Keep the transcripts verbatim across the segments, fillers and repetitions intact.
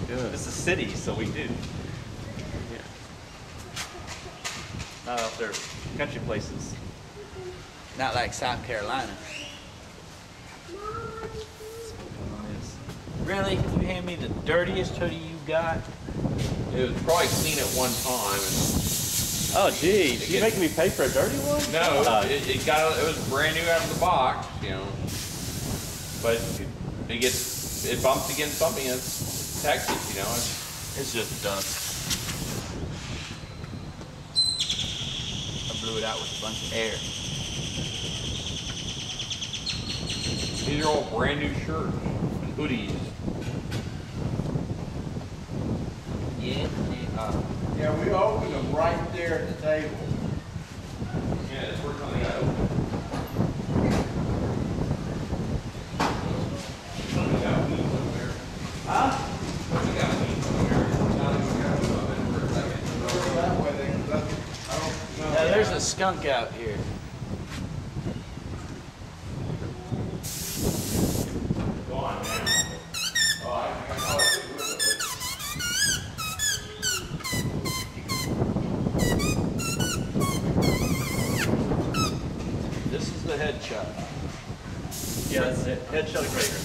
Good. It's a city, so we do. Yeah. Not out there, country places. Not like South Carolina. Really? You hand me the dirtiest hoodie you got? It was probably clean at one time. And Oh, geez. You making me pay for a dirty one? no, Uh, it, it got it was brand new out of the box, you know. But it gets it bumps against something. It's Texas, you know. It's, It's just dust. I blew it out with a bunch of air. these are all brand new shirts and hoodies. Yeah. Uh, Yeah, we opened them right there at the table. Yeah, that's where something got open. Something got weeds up there. huh? Something got weeds up there. Now we got to move in for a second. That way they, I don't know. Yeah, there's a skunk out here. Go on now. Oh, I, I thought it was with it. This is the headshot. Yeah, that's it. Headshot of Greyhare.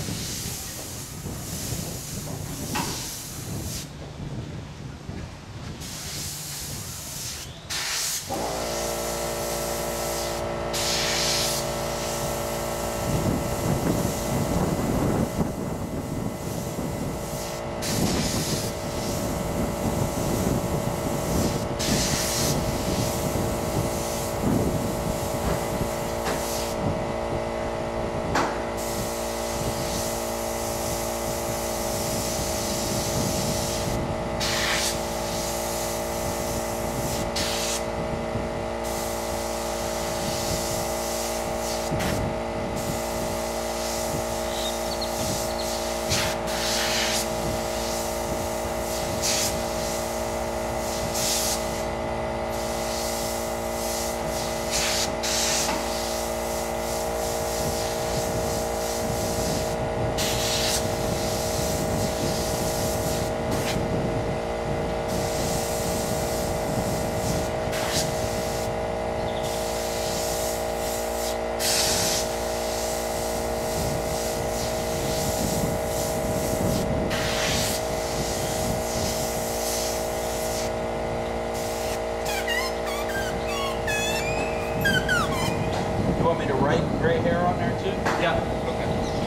You want me to write Greyhare on there too? Yeah. Okay.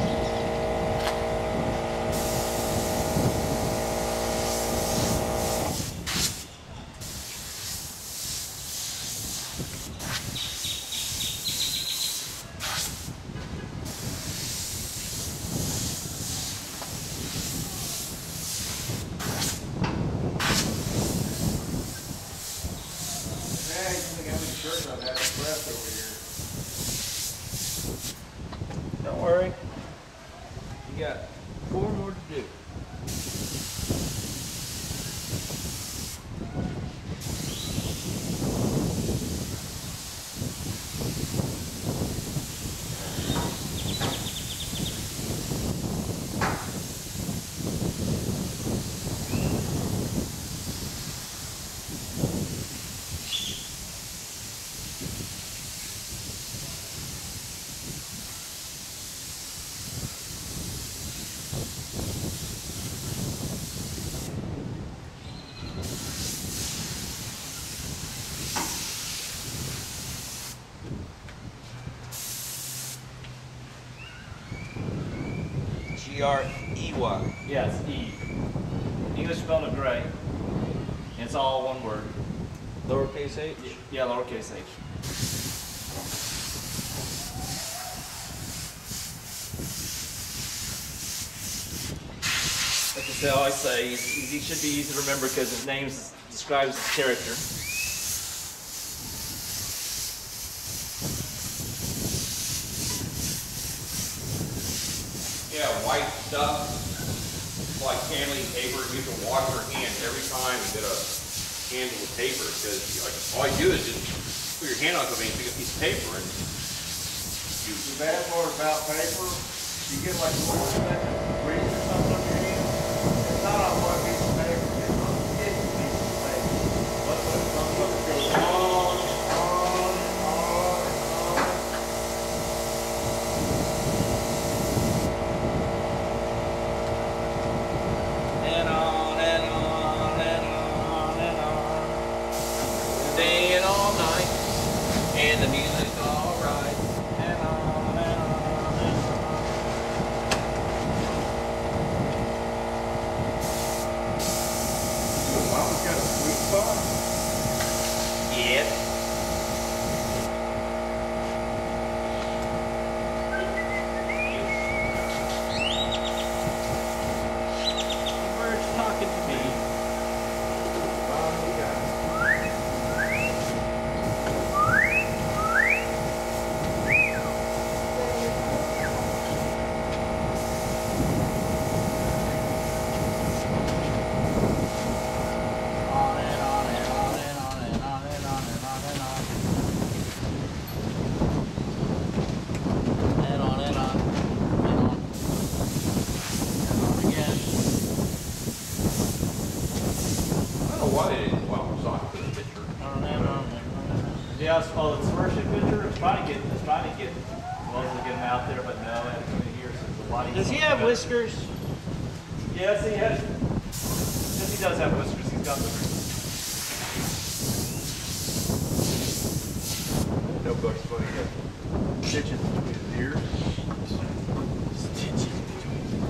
Hey, you think how many shirts I've had pressed over here? Don't worry. You got four more to do. G R E Y. Yeah, it's E. English spelled of gray. And it's all one word. Lowercase h? Yeah, lowercase h. Like I say, I always say, he's, he should be easy to remember because his name describes his character. Yeah, white stuff, like handling paper, you have to wash your hands every time you get a handle with paper, because like, all you do is just put your hand on something and pick a piece of paper and you. The bad part about paper, you get like a little second grease or something on your hand. It's not on what better. whiskers? Yes, he has. Yes, he does have whiskers. He's got whiskers. No Bugs Bunny got stitches between his ears. Stitches between his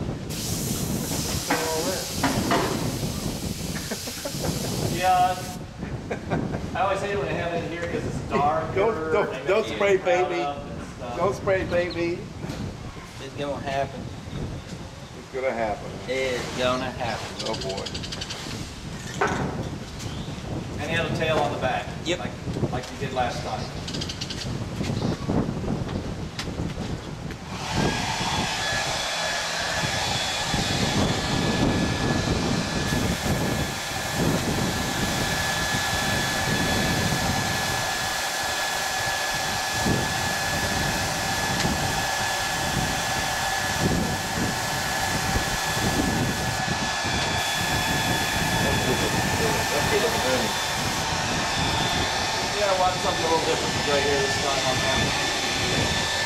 ears. Yeah. I always hate when I have it in here because it's dark. Don't- don't- and don't they get spray, crowded baby. up and stuff. Don't spray, baby. It's gonna happen. It's gonna happen. It's gonna happen. Oh boy. And he had a tail on the back. Yep. Like, like you did last time. Yeah, I want something a little different right here this time on that.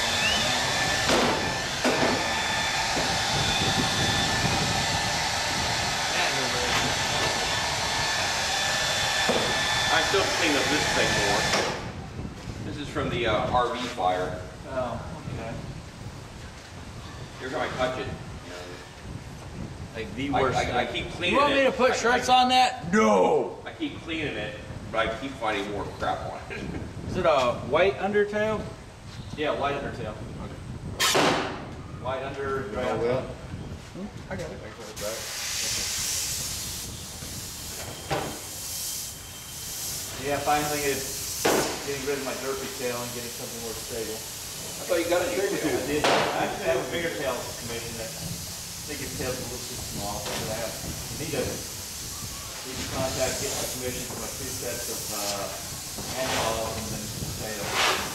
I still clean up this thing more. This is from the uh, R V fire. Oh, okay. Every time I touch it, you Like the know, worst I, I, I thing. keep cleaning You want it. me to put I- shirts I, on that? No. I keep cleaning it, but I keep finding more crap on it. Is it a white undertail? Yeah, white undertail. White under, Oh, draft. well. I got it. I got it back. Yeah, finally it's getting rid of my derpy tail and getting something more stable. I thought you got a new I tail. did. I actually have a bigger tail commission that I think his tail's a little too small. So I have, need to, need to contact, get my commission for my two sets of, uh, hand paws and then tail.